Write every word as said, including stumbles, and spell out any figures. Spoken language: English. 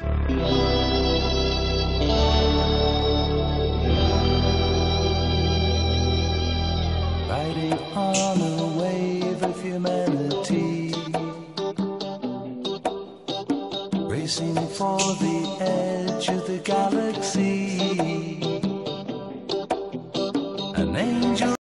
Riding on a wave of humanity, racing for the edge of the galaxy. An angel